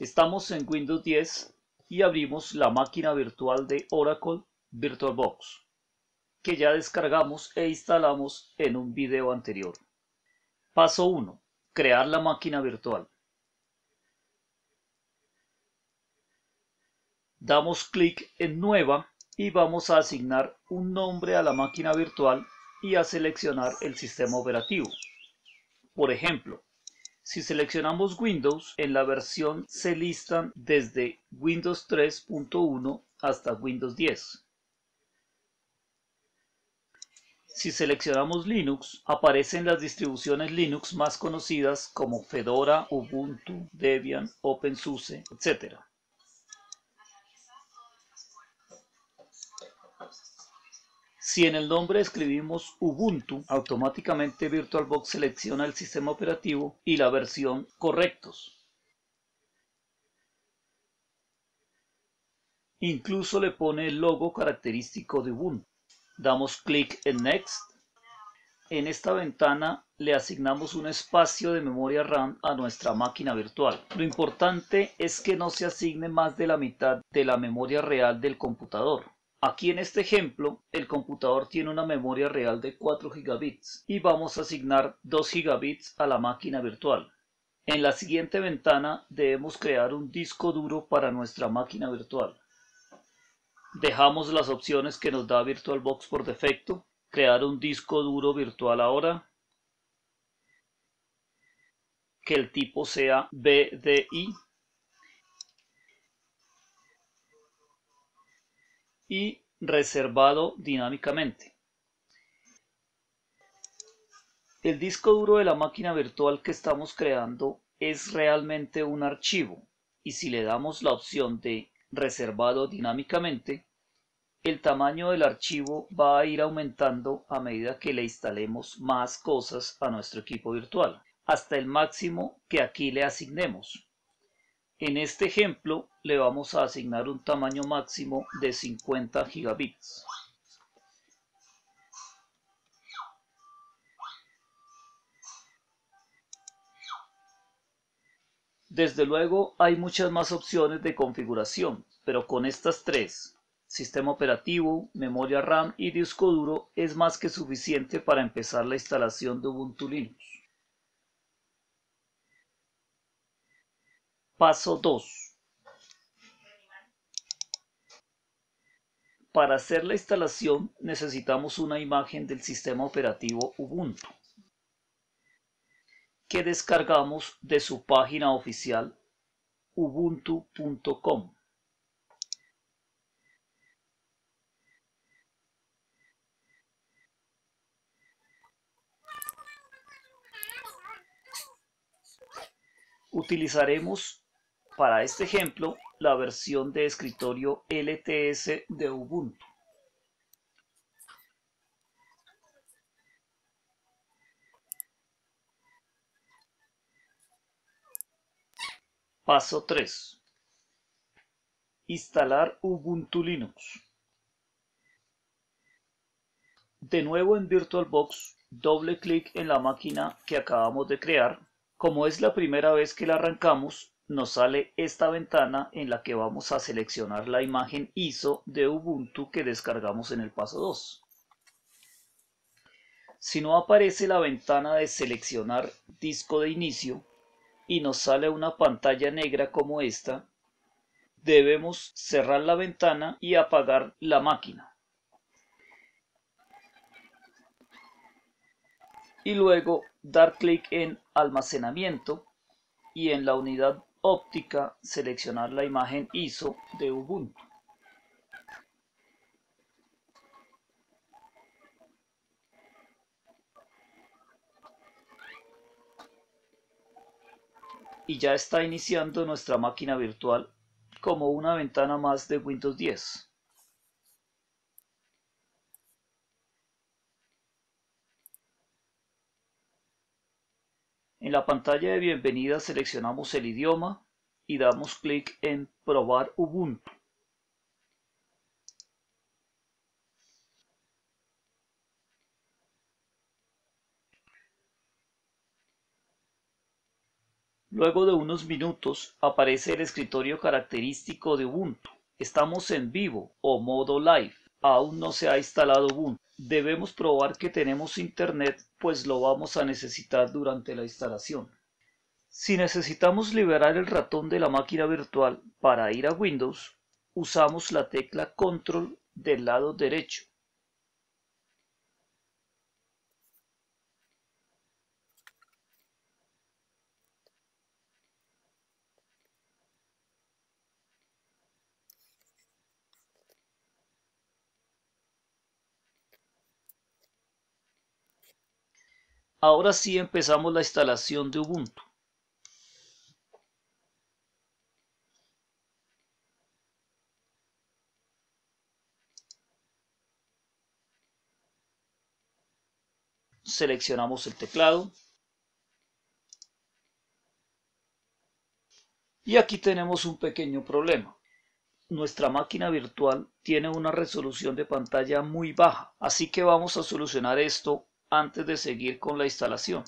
Estamos en Windows 10 y abrimos la máquina virtual de Oracle VirtualBox, que ya descargamos e instalamos en un video anterior. Paso 1. Crear la máquina virtual. Damos clic en Nueva y vamos a asignar un nombre a la máquina virtual y a seleccionar el sistema operativo. Por ejemplo, si seleccionamos Windows, en la versión se listan desde Windows 3.1 hasta Windows 10. Si seleccionamos Linux, aparecen las distribuciones Linux más conocidas como Fedora, Ubuntu, Debian, OpenSUSE, etc. Si en el nombre escribimos Ubuntu, automáticamente VirtualBox selecciona el sistema operativo y la versión correctos. Incluso le pone el logo característico de Ubuntu. Damos clic en Next. En esta ventana le asignamos un espacio de memoria RAM a nuestra máquina virtual. Lo importante es que no se asigne más de la mitad de la memoria real del computador. Aquí en este ejemplo, el computador tiene una memoria real de 4 gigabits y vamos a asignar 2 gigabits a la máquina virtual. En la siguiente ventana debemos crear un disco duro para nuestra máquina virtual. Dejamos las opciones que nos da VirtualBox por defecto. Crear un disco duro virtual ahora. Que el tipo sea BDI. Y reservado dinámicamente. El disco duro de la máquina virtual que estamos creando es realmente un archivo y si le damos la opción de reservado dinámicamente, el tamaño del archivo va a ir aumentando a medida que le instalemos más cosas a nuestro equipo virtual, hasta el máximo que aquí le asignemos. En este ejemplo le vamos a asignar un tamaño máximo de 50 gigabits. Desde luego hay muchas más opciones de configuración, pero con estas tres, sistema operativo, memoria RAM y disco duro, es más que suficiente para empezar la instalación de Ubuntu Linux. Paso 2. Para hacer la instalación necesitamos una imagen del sistema operativo Ubuntu, que descargamos de su página oficial ubuntu.com. Utilizaremos para este ejemplo la versión de escritorio LTS de Ubuntu. Paso 3. Instalar Ubuntu Linux. De nuevo en VirtualBox, doble clic en la máquina que acabamos de crear. Como es la primera vez que la arrancamos, nos sale esta ventana en la que vamos a seleccionar la imagen ISO de Ubuntu que descargamos en el paso 2. Si no aparece la ventana de seleccionar disco de inicio y nos sale una pantalla negra como esta, debemos cerrar la ventana y apagar la máquina. Y luego dar clic en almacenamiento y en la unidad óptica seleccionar la imagen ISO de Ubuntu. Y ya está iniciando nuestra máquina virtual como una ventana más de Windows 10. En la pantalla de bienvenida seleccionamos el idioma y damos clic en Probar Ubuntu. Luego de unos minutos aparece el escritorio característico de Ubuntu. Estamos en vivo o modo live. Aún no se ha instalado Ubuntu. Debemos probar que tenemos internet, pues lo vamos a necesitar durante la instalación. Si necesitamos liberar el ratón de la máquina virtual para ir a Windows, usamos la tecla Control del lado derecho. Ahora sí empezamos la instalación de Ubuntu. Seleccionamos el teclado. Y aquí tenemos un pequeño problema. Nuestra máquina virtual tiene una resolución de pantalla muy baja, así que vamos a solucionar esto antes de seguir con la instalación.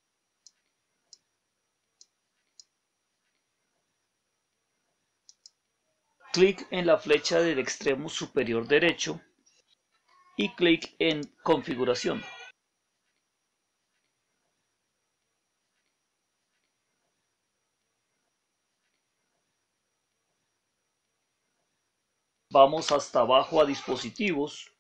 Clic en la flecha del extremo superior derecho y clic en Configuración. Vamos hasta abajo a Dispositivos.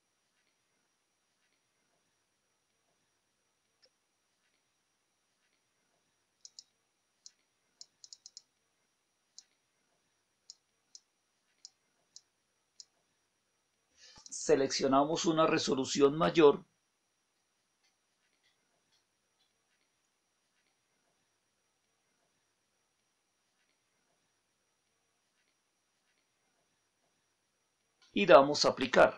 Seleccionamos una resolución mayor y damos a Aplicar.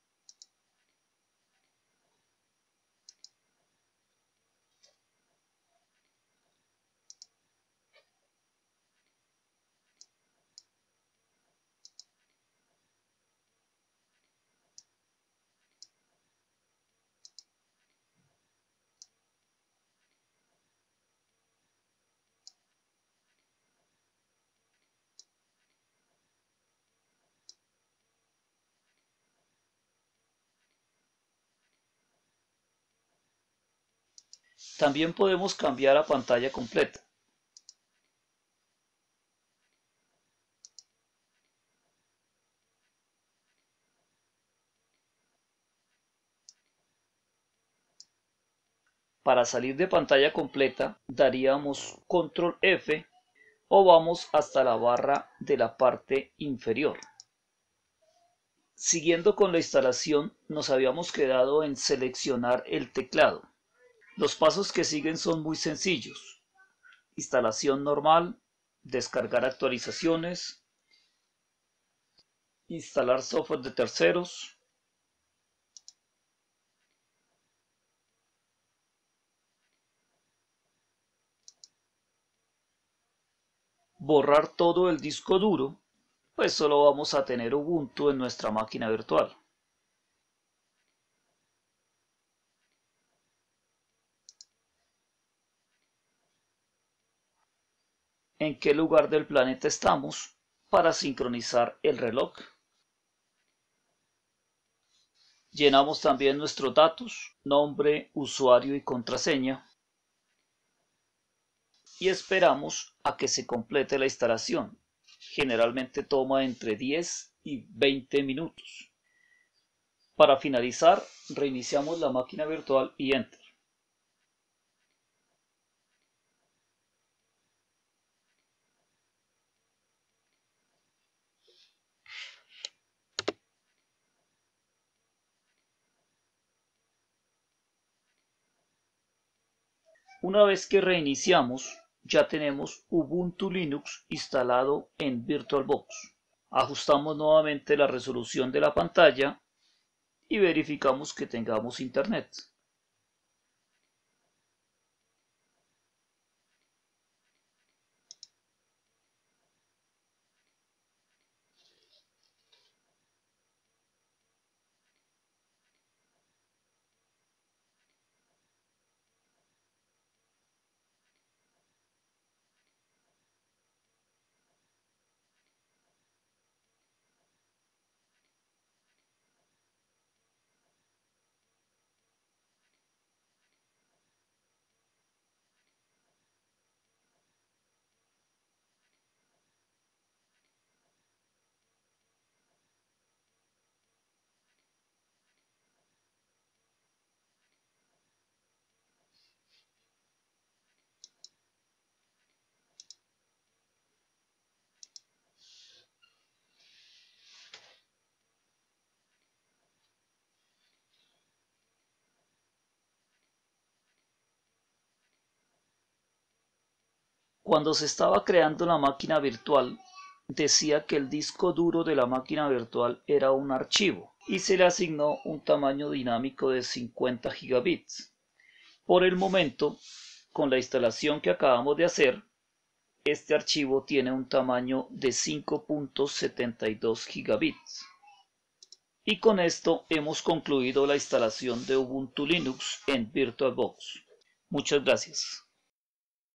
También podemos cambiar a pantalla completa. Para salir de pantalla completa daríamos Control F o vamos hasta la barra de la parte inferior. Siguiendo con la instalación, nos habíamos quedado en seleccionar el teclado. Los pasos que siguen son muy sencillos. Instalación normal, descargar actualizaciones, instalar software de terceros, borrar todo el disco duro, pues solo vamos a tener Ubuntu en nuestra máquina virtual. En qué lugar del planeta estamos para sincronizar el reloj. Llenamos también nuestros datos, nombre, usuario y contraseña. Y esperamos a que se complete la instalación. Generalmente toma entre 10 y 20 minutos. Para finalizar, reiniciamos la máquina virtual y Enter. Una vez que reiniciamos, ya tenemos Ubuntu Linux instalado en VirtualBox. Ajustamos nuevamente la resolución de la pantalla y verificamos que tengamos internet. Cuando se estaba creando la máquina virtual, decía que el disco duro de la máquina virtual era un archivo y se le asignó un tamaño dinámico de 50 gigabits. Por el momento, con la instalación que acabamos de hacer, este archivo tiene un tamaño de 5.72 gigabits. Y con esto hemos concluido la instalación de Ubuntu Linux en VirtualBox. Muchas gracias.